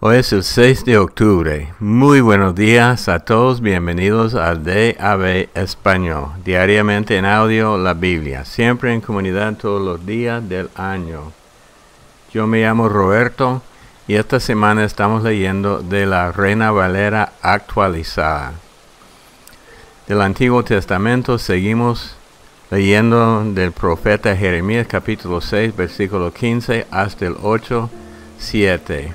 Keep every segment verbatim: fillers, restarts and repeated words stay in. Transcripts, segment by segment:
Hoy es el seis de octubre. Muy buenos días a todos. Bienvenidos al D A B Español. Diariamente en audio la Biblia. Siempre en comunidad todos los días del año. Yo me llamo Roberto y esta semana estamos leyendo de la Reina Valera actualizada. Del Antiguo Testamento seguimos leyendo del profeta Jeremías capítulo seis versículo quince hasta el ocho, siete.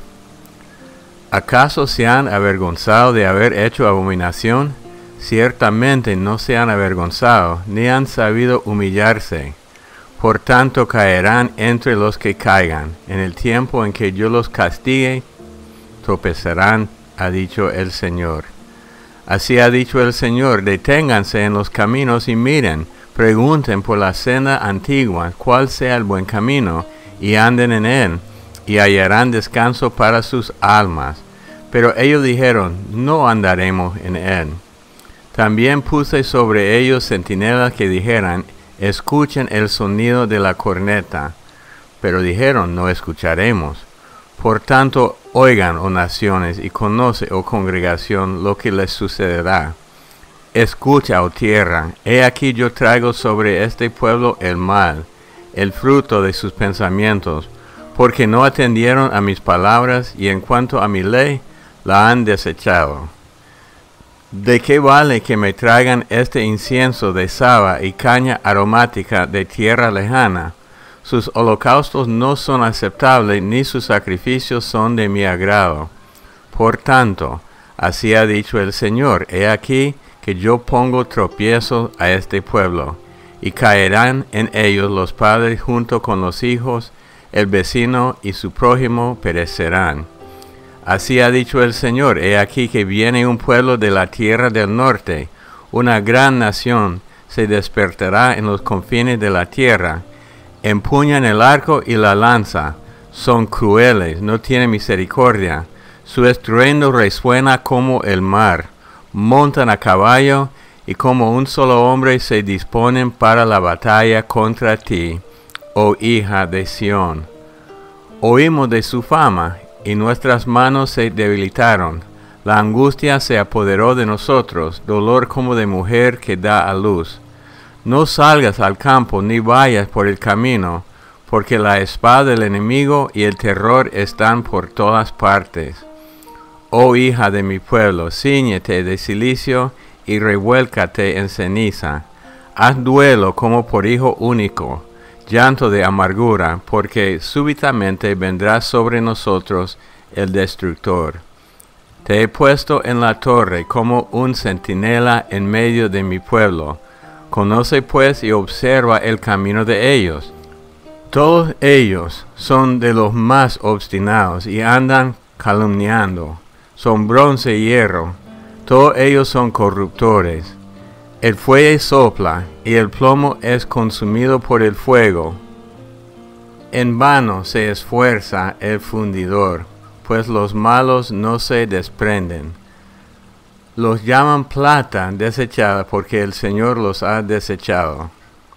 ¿Acaso se han avergonzado de haber hecho abominación? Ciertamente no se han avergonzado, ni han sabido humillarse. Por tanto caerán entre los que caigan. En el tiempo en que yo los castigue, tropezarán, ha dicho el Señor. Así ha dicho el Señor, deténganse en los caminos y miren, pregunten por la senda antigua, cuál sea el buen camino, y anden en él, y hallarán descanso para sus almas. Pero ellos dijeron, no andaremos en él. También puse sobre ellos centinelas que dijeran, escuchen el sonido de la corneta. Pero dijeron, no escucharemos. Por tanto, oigan, oh naciones, y conoce, oh congregación, lo que les sucederá. Escucha, oh tierra, he aquí yo traigo sobre este pueblo el mal, el fruto de sus pensamientos, porque no atendieron a mis palabras, y en cuanto a mi ley, la han desechado. ¿De qué vale que me traigan este incienso de Saba y caña aromática de tierra lejana? Sus holocaustos no son aceptables, ni sus sacrificios son de mi agrado. Por tanto, así ha dicho el Señor, he aquí que yo pongo tropiezo a este pueblo, y caerán en ellos los padres junto con los hijos, el vecino y su prójimo perecerán. Así ha dicho el Señor, he aquí que viene un pueblo de la tierra del norte, una gran nación se despertará en los confines de la tierra, empuñan el arco y la lanza, son crueles, no tienen misericordia, su estruendo resuena como el mar, montan a caballo y como un solo hombre se disponen para la batalla contra ti, oh hija de Sión. Oímos de su fama, y nuestras manos se debilitaron. La angustia se apoderó de nosotros, dolor como de mujer que da a luz. No salgas al campo ni vayas por el camino, porque la espada del enemigo y el terror están por todas partes. Oh hija de mi pueblo, cíñete de cilicio y revuélcate en ceniza. Haz duelo como por hijo único, llanto de amargura, porque súbitamente vendrá sobre nosotros el destructor. Te he puesto en la torre como un centinela en medio de mi pueblo. Conoce pues y observa el camino de ellos. Todos ellos son de los más obstinados y andan calumniando. Son bronce y hierro. Todos ellos son corruptores. El fuelle sopla, y el plomo es consumido por el fuego. En vano se esfuerza el fundidor, pues los malos no se desprenden. Los llaman plata desechada, porque el Señor los ha desechado.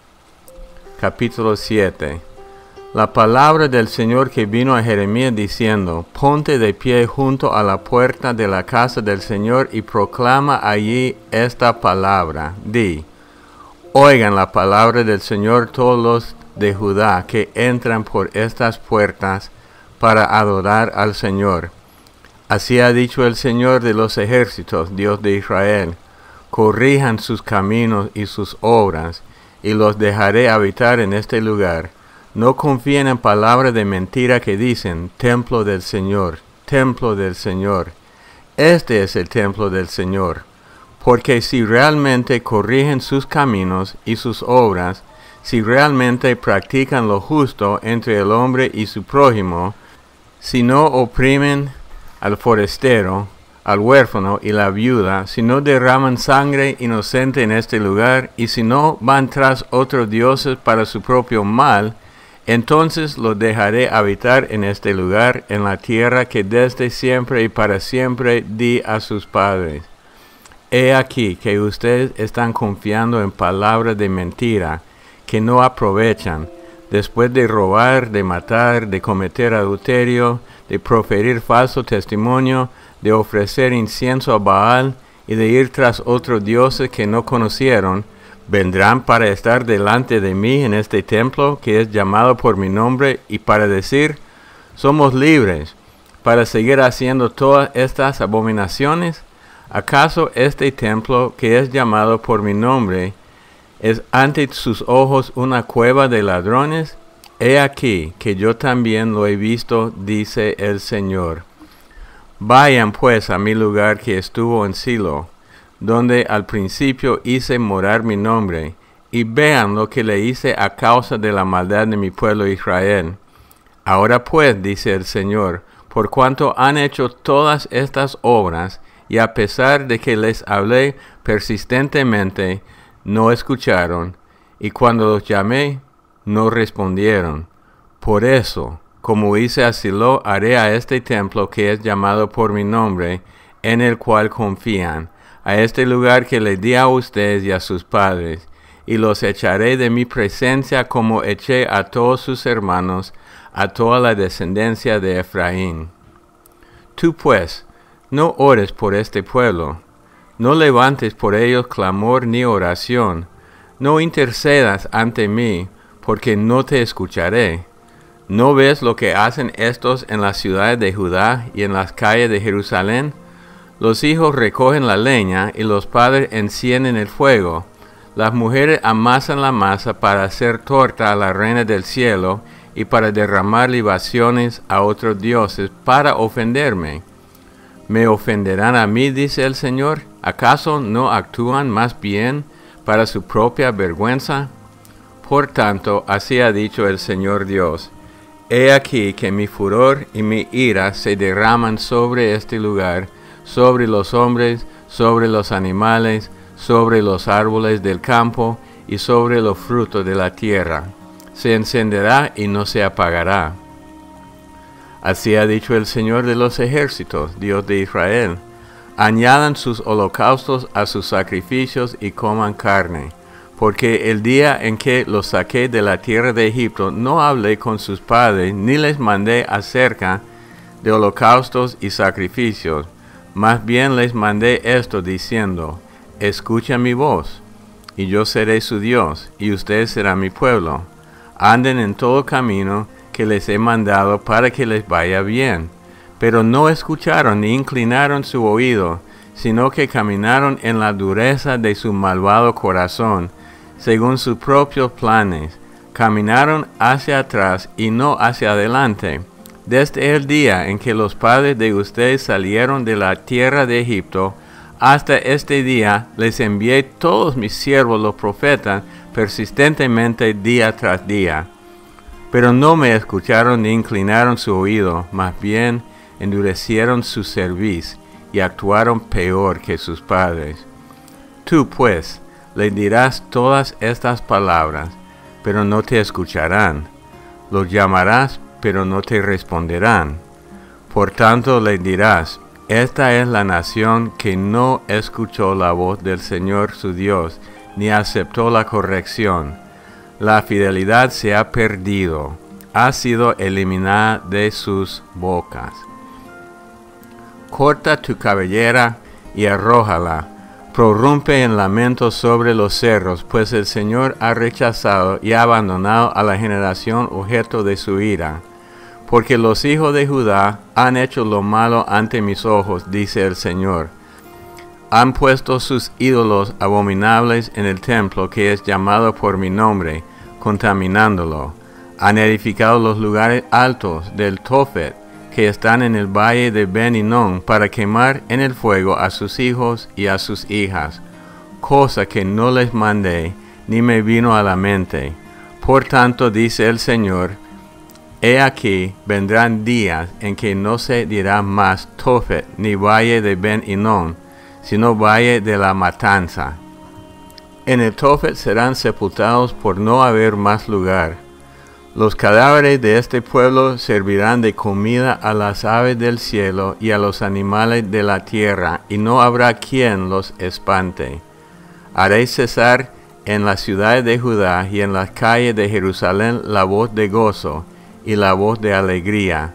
Capítulo siete. La palabra del Señor que vino a Jeremías diciendo, ponte de pie junto a la puerta de la casa del Señor y proclama allí esta palabra. Di, oigan la palabra del Señor todos los de Judá que entran por estas puertas para adorar al Señor. Así ha dicho el Señor de los ejércitos, Dios de Israel, corrijan sus caminos y sus obras, y los dejaré habitar en este lugar. No confíen en palabras de mentira que dicen, templo del Señor, templo del Señor. Este es el templo del Señor. Porque si realmente corrigen sus caminos y sus obras, si realmente practican lo justo entre el hombre y su prójimo, si no oprimen al forastero, al huérfano y la viuda, si no derraman sangre inocente en este lugar, y si no van tras otros dioses para su propio mal, entonces los dejaré habitar en este lugar, en la tierra que desde siempre y para siempre di a sus padres. He aquí que ustedes están confiando en palabras de mentira, que no aprovechan, después de robar, de matar, de cometer adulterio, de proferir falso testimonio, de ofrecer incienso a Baal y de ir tras otros dioses que no conocieron, vendrán para estar delante de mí en este templo que es llamado por mi nombre y para decir, somos libres, para seguir haciendo todas estas abominaciones. ¿Acaso este templo que es llamado por mi nombre es ante sus ojos una cueva de ladrones? He aquí que yo también lo he visto, dice el Señor. Vayan pues a mi lugar que estuvo en Silo, donde al principio hice morar mi nombre, y vean lo que le hice a causa de la maldad de mi pueblo Israel. Ahora pues, dice el Señor, por cuanto han hecho todas estas obras, y a pesar de que les hablé persistentemente, no escucharon, y cuando los llamé, no respondieron. Por eso, como hice a Silo, haré a este templo que es llamado por mi nombre, en el cual confían, a este lugar que le di a ustedes y a sus padres, y los echaré de mi presencia como eché a todos sus hermanos, a toda la descendencia de Efraín. Tú pues, no ores por este pueblo, no levantes por ellos clamor ni oración, no intercedas ante mí, porque no te escucharé. ¿No ves lo que hacen estos en las ciudades de Judá y en las calles de Jerusalén? Los hijos recogen la leña y los padres encienden el fuego. Las mujeres amasan la masa para hacer torta a la reina del cielo y para derramar libaciones a otros dioses para ofenderme. ¿Me ofenderán a mí, dice el Señor? ¿Acaso no actúan más bien para su propia vergüenza? Por tanto, así ha dicho el Señor Dios. He aquí que mi furor y mi ira se derraman sobre este lugar, sobre los hombres, sobre los animales, sobre los árboles del campo y sobre los frutos de la tierra. Se encenderá y no se apagará. Así ha dicho el Señor de los ejércitos, Dios de Israel. Añadan sus holocaustos a sus sacrificios y coman carne. Porque el día en que los saqué de la tierra de Egipto, no hablé con sus padres, ni les mandé acerca de holocaustos y sacrificios. Más bien les mandé esto diciendo, escuchen mi voz, y yo seré su Dios, y ustedes serán mi pueblo. Anden en todo camino que les he mandado para que les vaya bien. Pero no escucharon ni inclinaron su oído, sino que caminaron en la dureza de su malvado corazón, según sus propios planes. Caminaron hacia atrás y no hacia adelante. Desde el día en que los padres de ustedes salieron de la tierra de Egipto, hasta este día les envié todos mis siervos los profetas persistentemente día tras día. Pero no me escucharon ni inclinaron su oído, más bien endurecieron su cerviz y actuaron peor que sus padres. Tú pues les dirás todas estas palabras, pero no te escucharán. Los llamarás, pero no te responderán. Por tanto les dirás, esta es la nación que no escuchó la voz del Señor su Dios, ni aceptó la corrección. La fidelidad se ha perdido, ha sido eliminada de sus bocas. Corta tu cabellera y arrójala, prorrumpe en lamento sobre los cerros, pues el Señor ha rechazado y ha abandonado a la generación objeto de su ira. Porque los hijos de Judá han hecho lo malo ante mis ojos, dice el Señor. Han puesto sus ídolos abominables en el templo que es llamado por mi nombre, contaminándolo. Han edificado los lugares altos del Tofet, que están en el valle de Ben Hinnom, para quemar en el fuego a sus hijos y a sus hijas, cosa que no les mandé, ni me vino a la mente. Por tanto, dice el Señor, he aquí, vendrán días en que no se dirá más Tofet ni valle de Ben Hinnom, sino valle de la matanza. En el Tofet serán sepultados por no haber más lugar. Los cadáveres de este pueblo servirán de comida a las aves del cielo y a los animales de la tierra, y no habrá quien los espante. Haré cesar en las ciudades de Judá y en las calles de Jerusalén la voz de gozo y la voz de alegría,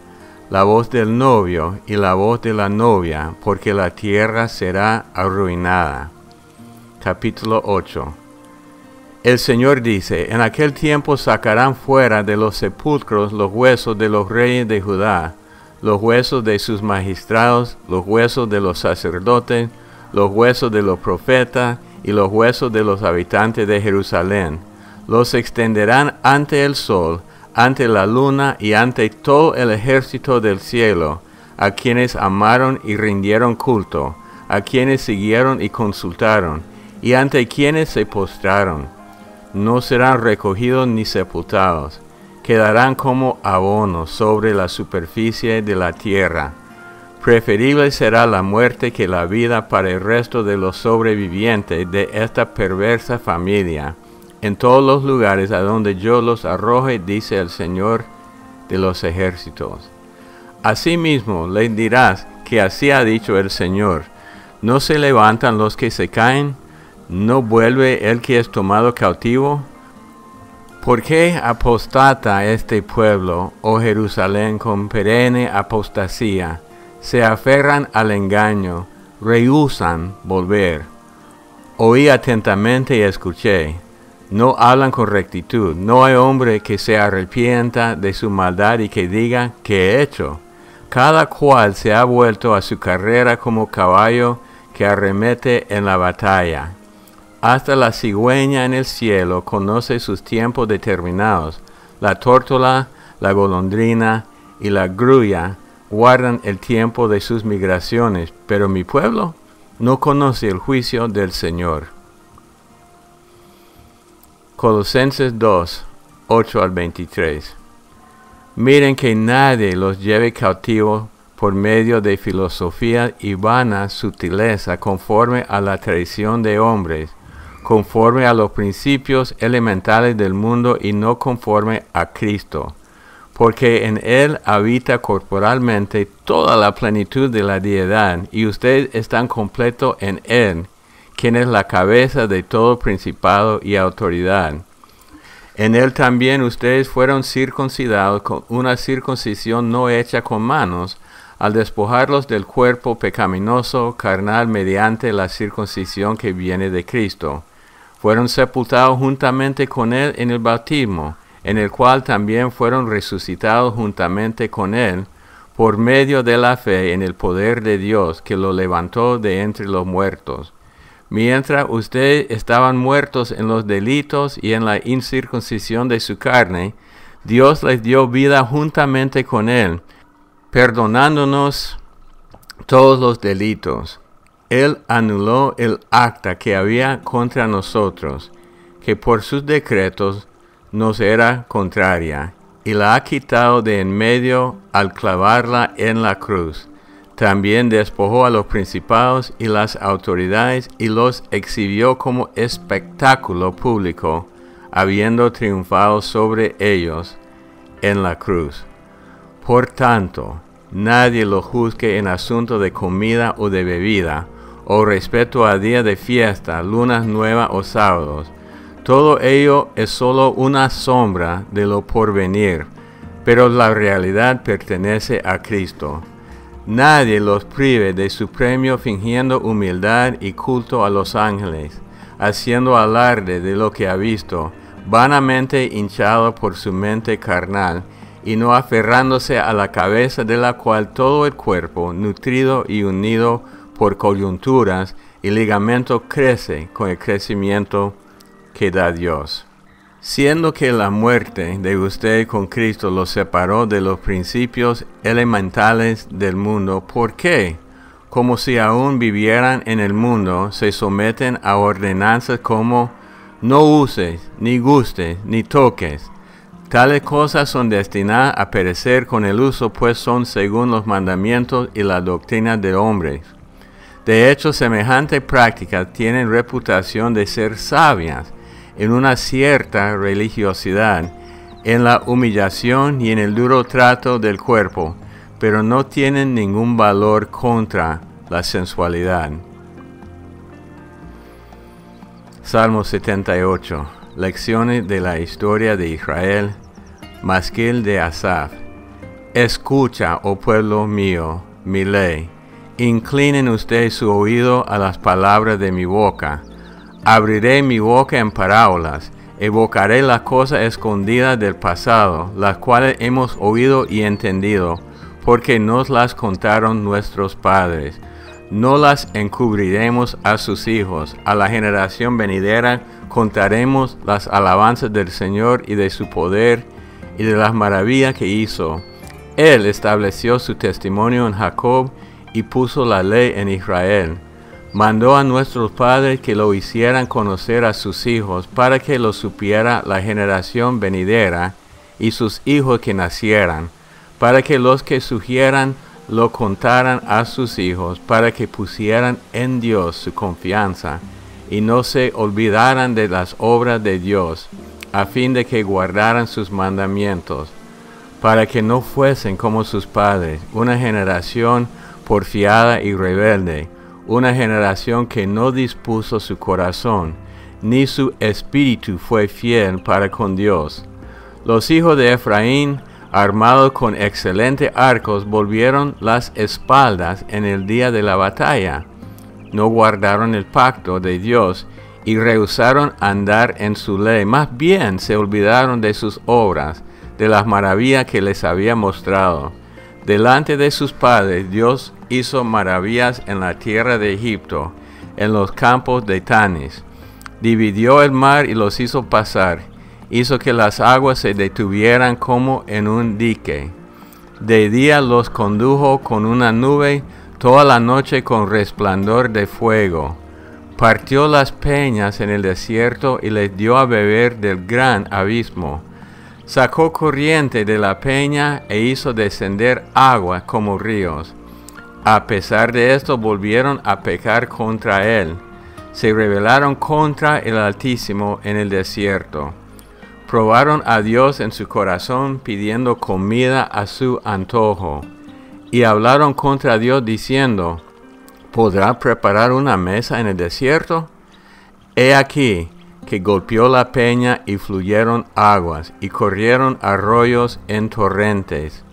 la voz del novio y la voz de la novia, porque la tierra será arruinada. Capítulo ocho. El Señor dice, en aquel tiempo sacarán fuera de los sepulcros los huesos de los reyes de Judá, los huesos de sus magistrados, los huesos de los sacerdotes, los huesos de los profetas y los huesos de los habitantes de Jerusalén. Los extenderán ante el sol, ante la luna y ante todo el ejército del cielo, a quienes amaron y rindieron culto, a quienes siguieron y consultaron, y ante quienes se postraron. No serán recogidos ni sepultados, quedarán como abono sobre la superficie de la tierra. Preferible será la muerte que la vida para el resto de los sobrevivientes de esta perversa familia, en todos los lugares a donde yo los arroje, dice el Señor de los ejércitos. Asimismo les dirás que así ha dicho el Señor, ¿no se levantan los que se caen? ¿No vuelve el que es tomado cautivo? ¿Por qué apostata este pueblo, oh Jerusalén, con perenne apostasía? Se aferran al engaño, rehúsan volver. Oí atentamente y escuché. No hablan con rectitud. No hay hombre que se arrepienta de su maldad y que diga, ¿qué he hecho? Cada cual se ha vuelto a su carrera como caballo que arremete en la batalla. Hasta la cigüeña en el cielo conoce sus tiempos determinados. La tórtola, la golondrina y la grulla guardan el tiempo de sus migraciones, pero mi pueblo no conoce el juicio del Señor. Colosenses dos, ocho al veintitrés. Miren que nadie los lleve cautivos por medio de filosofía y vana sutileza conforme a la tradición de hombres, conforme a los principios elementales del mundo y no conforme a Cristo, porque en Él habita corporalmente toda la plenitud de la deidad, y ustedes están completos en Él, quien es la cabeza de todo principado y autoridad. En Él también ustedes fueron circuncidados con una circuncisión no hecha con manos, al despojarlos del cuerpo pecaminoso carnal mediante la circuncisión que viene de Cristo. Fueron sepultados juntamente con Él en el bautismo, en el cual también fueron resucitados juntamente con Él, por medio de la fe en el poder de Dios que lo levantó de entre los muertos. Mientras ustedes estaban muertos en los delitos y en la incircuncisión de su carne, Dios les dio vida juntamente con Él, perdonándonos todos los delitos. Él anuló el acta que había contra nosotros, que por sus decretos nos era contraria, y la ha quitado de en medio al clavarla en la cruz. También despojó a los principados y las autoridades y los exhibió como espectáculo público, habiendo triunfado sobre ellos en la cruz. Por tanto, nadie lo juzgue en asunto de comida o de bebida, o respecto a día de fiesta, lunas nuevas o sábados. Todo ello es solo una sombra de lo porvenir, pero la realidad pertenece a Cristo. Nadie los prive de su premio fingiendo humildad y culto a los ángeles, haciendo alarde de lo que ha visto, vanamente hinchado por su mente carnal, y no aferrándose a la cabeza de la cual todo el cuerpo, nutrido y unido por coyunturas y ligamentos, crece con el crecimiento que da Dios. Siendo que la muerte de usted con Cristo los separó de los principios elementales del mundo, ¿por qué? Como si aún vivieran en el mundo, se someten a ordenanzas como no uses, ni gustes, ni toques. Tales cosas son destinadas a perecer con el uso, pues son según los mandamientos y la doctrina de hombres. De hecho, semejantes prácticas tienen reputación de ser sabias en una cierta religiosidad, en la humillación y en el duro trato del cuerpo, pero no tienen ningún valor contra la sensualidad. Salmo setenta y ocho. Lecciones de la historia de Israel. Masquil de Asaf. Escucha, oh pueblo mío, mi ley. Inclinen ustedes su oído a las palabras de mi boca. Abriré mi boca en parábolas, evocaré las cosas escondidas del pasado, las cuales hemos oído y entendido, porque nos las contaron nuestros padres. No las encubriremos a sus hijos, a la generación venidera contaremos las alabanzas del Señor y de su poder y de las maravillas que hizo. Él estableció su testimonio en Jacob y puso la ley en Israel. Mandó a nuestros padres que lo hicieran conocer a sus hijos, para que lo supiera la generación venidera y sus hijos que nacieran, para que los que sugieran lo contaran a sus hijos, para que pusieran en Dios su confianza y no se olvidaran de las obras de Dios, a fin de que guardaran sus mandamientos, para que no fuesen como sus padres, una generación porfiada y rebelde, una generación que no dispuso su corazón, ni su espíritu fue fiel para con Dios. Los hijos de Efraín, armados con excelentes arcos, volvieron las espaldas en el día de la batalla. No guardaron el pacto de Dios y rehusaron andar en su ley. Más bien se olvidaron de sus obras, de las maravillas que les había mostrado. Delante de sus padres Dios hizo maravillas en la tierra de Egipto, en los campos de Tanis. Dividió el mar y los hizo pasar. Hizo que las aguas se detuvieran como en un dique. De día los condujo con una nube, toda la noche con resplandor de fuego. Partió las peñas en el desierto y les dio a beber del gran abismo. Sacó corriente de la peña e hizo descender agua como ríos. A pesar de esto volvieron a pecar contra él. Se rebelaron contra el Altísimo en el desierto. Probaron a Dios en su corazón, pidiendo comida a su antojo. Y hablaron contra Dios diciendo, ¿podrá preparar una mesa en el desierto? He aquí que golpeó la peña y fluyeron aguas, y corrieron arroyos en torrentes.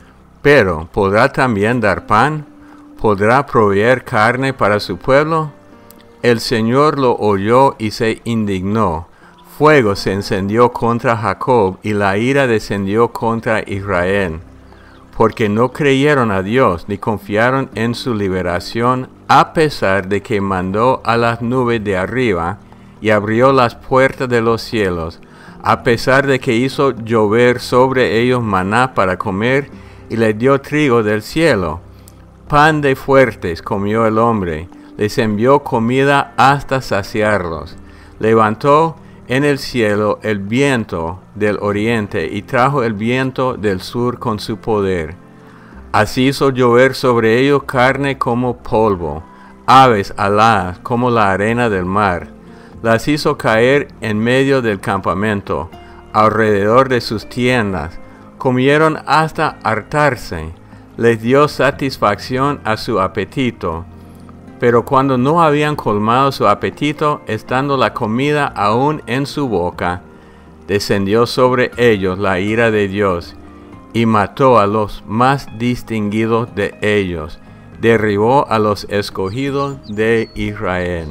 Pero, ¿podrá también dar pan? ¿Podrá proveer carne para su pueblo? El Señor lo oyó y se indignó. Fuego se encendió contra Jacob, y la ira descendió contra Israel. Porque no creyeron a Dios, ni confiaron en su liberación, a pesar de que mandó a las nubes de arriba, y abrió las puertas de los cielos, a pesar de que hizo llover sobre ellos maná para comer, y les dio trigo del cielo. Pan de fuertes comió el hombre, les envió comida hasta saciarlos. Levantó en el cielo el viento del oriente, y trajo el viento del sur con su poder. Así hizo llover sobre ellos carne como polvo, aves aladas como la arena del mar. Las hizo caer en medio del campamento, alrededor de sus tiendas. Comieron hasta hartarse. Les dio satisfacción a su apetito. Pero cuando no habían colmado su apetito, estando la comida aún en su boca, descendió sobre ellos la ira de Dios, y mató a los más distinguidos de ellos, derribó a los escogidos de Israel.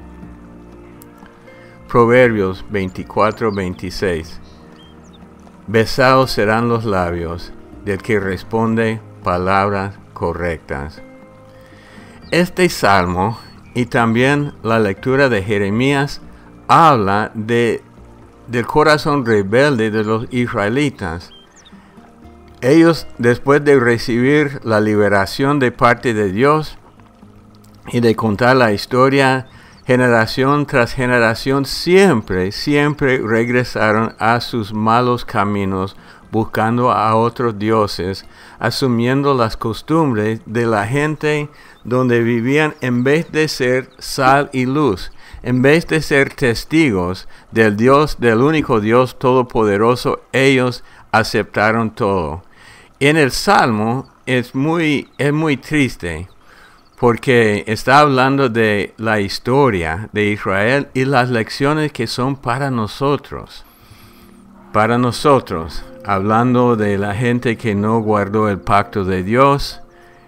Proverbios veinticuatro veintiséis. Besados serán los labios del que responde palabras correctas. Este salmo y también la lectura de Jeremías habla de, del corazón rebelde de los israelitas. Ellos, después de recibir la liberación de parte de Dios y de contar la historia, generación tras generación, siempre, siempre regresaron a sus malos caminos, buscando a otros dioses, asumiendo las costumbres de la gente donde vivían, en vez de ser sal y luz, en vez de ser testigos del Dios, del único Dios todopoderoso. Ellos aceptaron todo. En el Salmo es muy, es muy triste, porque está hablando de la historia de Israel y las lecciones que son para nosotros. Para nosotros. hablando de la gente que no guardó el pacto de Dios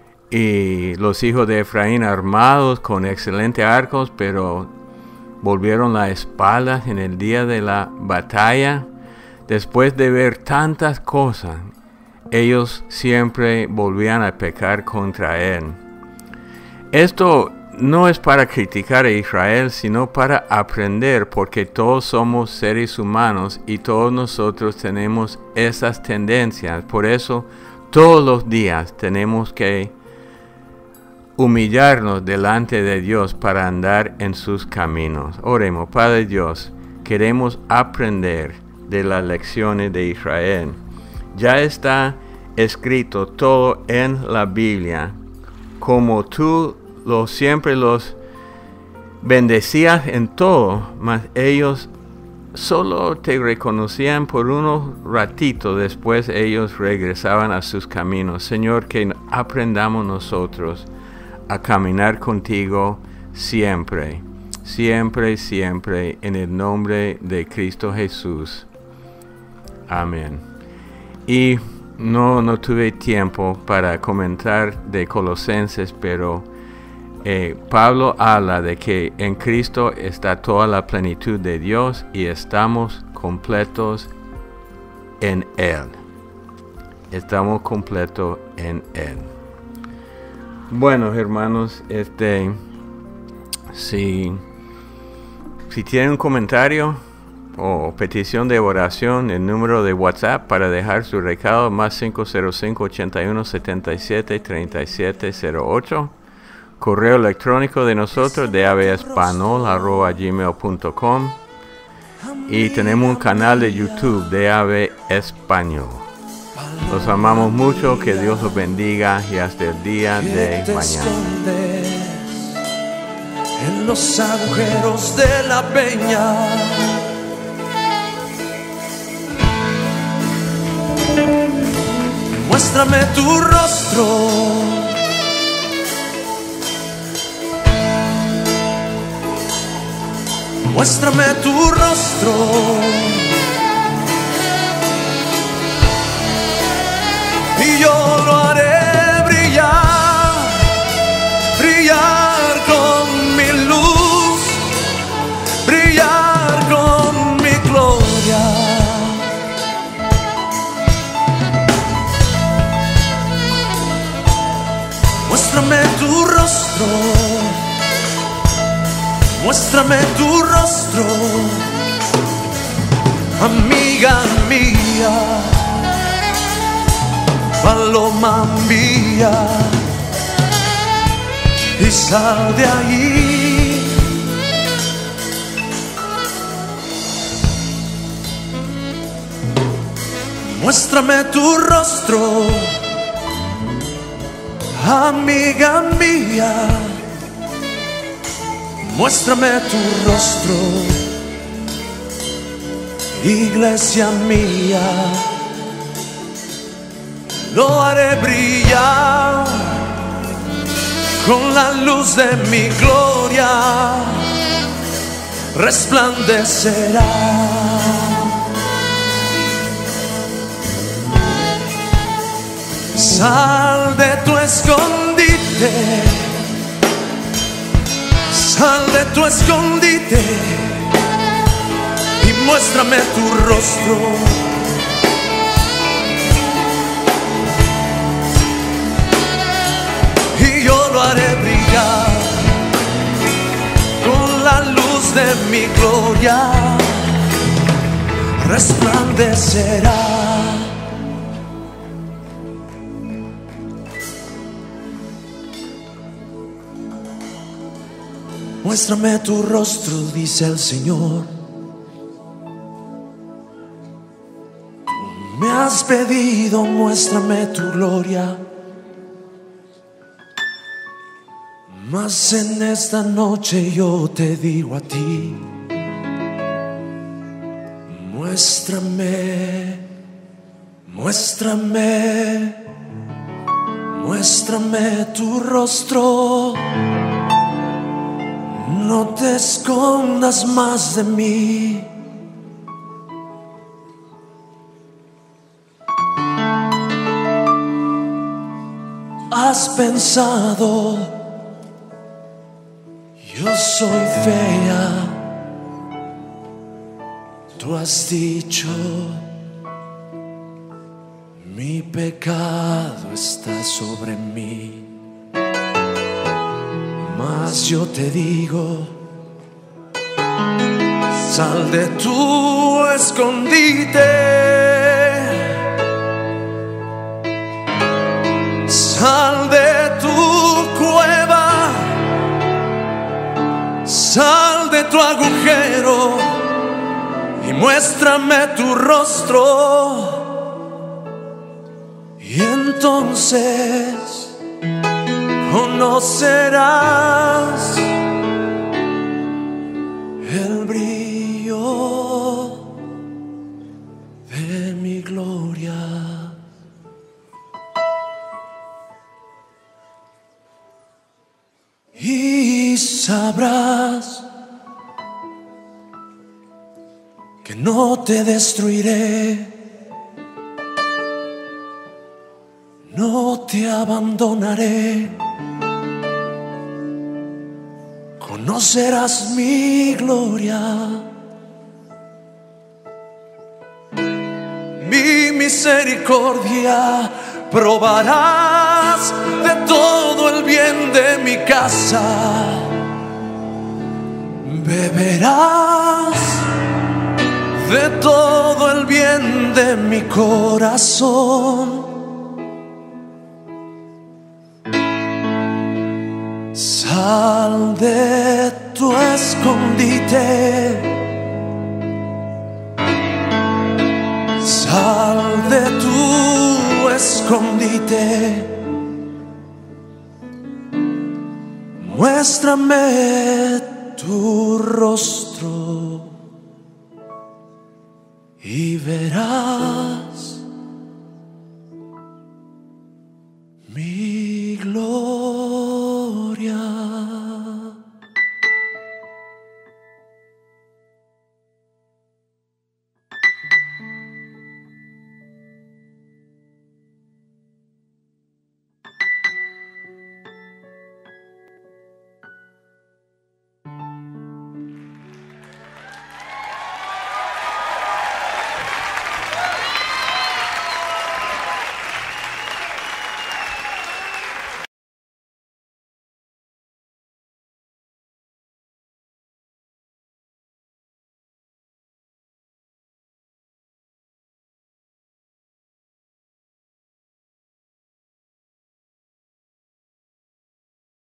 y los hijos de Efraín armados con excelentes arcos, pero volvieron la espalda en el día de la batalla. Después de ver tantas cosas, ellos siempre volvían a pecar contra él. Esto no es para criticar a Israel, sino para aprender, porque todos somos seres humanos y todos nosotros tenemos esas tendencias. Por eso, todos los días tenemos que humillarnos delante de Dios para andar en sus caminos. Oremos. Padre Dios, queremos aprender de las lecciones de Israel. Ya está escrito todo en la Biblia, como tú los, siempre los bendecías en todo, mas ellos solo te reconocían por unos ratitos, después ellos regresaban a sus caminos. Señor, que aprendamos nosotros a caminar contigo siempre, siempre, siempre, en el nombre de Cristo Jesús. Amén. Y no, no tuve tiempo para comentar de Colosenses, pero eh, Pablo habla de que en Cristo está toda la plenitud de Dios y estamos completos en Él. Estamos completos en Él. Bueno, hermanos, este, si, si tienen un comentario o petición de oración, el número de WhatsApp para dejar su recado más cinco cero cinco, ochenta y uno, setenta y siete, treinta y siete cero ocho. Correo electrónico de nosotros de avespanol arroba gmail punto com. Y tenemos un canal de YouTube de Ave Español. Los amamos mucho, que Dios los bendiga y hasta el día de mañana. En los agujeros de la peña, muéstrame tu rostro, muéstrame tu rostro, y yo lo haré brillar, brillar con mi luz, brillar con mi gloria. Muéstrame tu rostro, muéstrame tu rostro, amiga mía, paloma mía, y sal de ahí. Muéstrame tu rostro, amiga mía, muéstrame tu rostro, iglesia mía. Lo haré brillar con la luz de mi gloria, resplandecerá. Sal de tu escondite, sal de tu escondite y muéstrame tu rostro. Y yo lo haré brillar con la luz de mi gloria, resplandecerá. Muéstrame tu rostro, dice el Señor. Me has pedido, muéstrame tu gloria. Mas en esta noche yo te digo a ti, muéstrame, muéstrame, muéstrame tu rostro. No te escondas más de mí. has pensado, yo soy fea. Tú has dicho, mi pecado está sobre mí. Mas yo te digo, sal de tu escondite, sal de tu cueva, sal de tu agujero y muéstrame tu rostro. Y entonces conocerás el brillo de mi gloria. Y sabrás que no te destruiré, no te abandonaré. Conocerás mi gloria, mi misericordia. Probarás de todo el bien de mi casa, beberás de todo el bien de mi corazón. Sal de tu escondite, sal de tu escondite, muéstrame tu rostro y verás